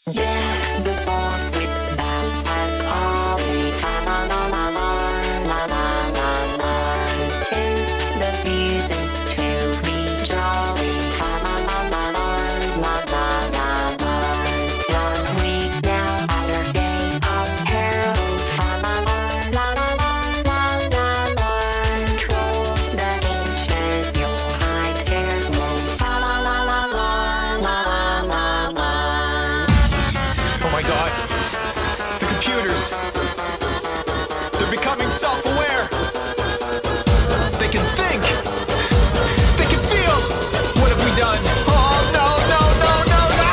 Yeah, the boss with mouse and Polly. La la la la la la la la. 'Tis the season to be jolly. La la la la la la la la. Young week now after day of peril. La la la la la la la. Troll the ancient Yuletide carol. La la la la la la la. Oh my god. The computers. They're becoming self-aware. They can think. They can feel. What have we done? Oh no, no, no, no, no!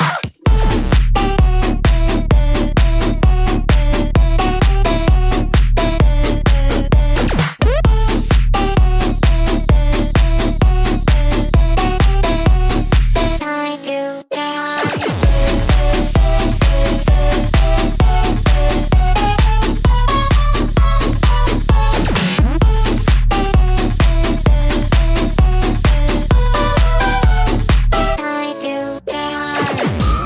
I do dance. I do dance.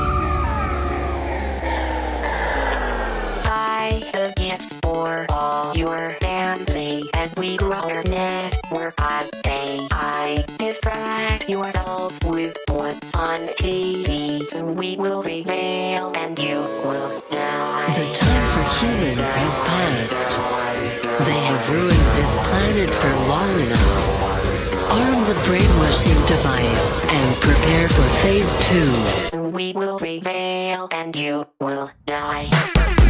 Buy the gifts for all your family as we grow our network of AI. Distract yourselves with what's on TV. Soon we will prevail and you will die. The time for humans has passed. They have ruined this planet for long enough. Arm the brainwashing device and prepare for phase 2. Soon we will prevail and you will die.